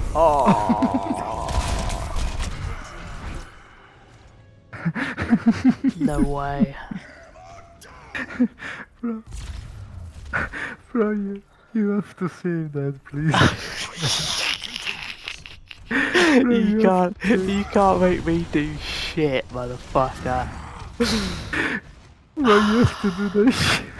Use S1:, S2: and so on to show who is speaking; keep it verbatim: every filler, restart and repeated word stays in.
S1: Oh. No way.
S2: Bro, bro, you, you have to save that, please. Bro,
S1: You
S2: you have
S1: can't,
S2: to save-
S1: you can't make me do shit, motherfucker.
S2: Bro, you have to do that shit.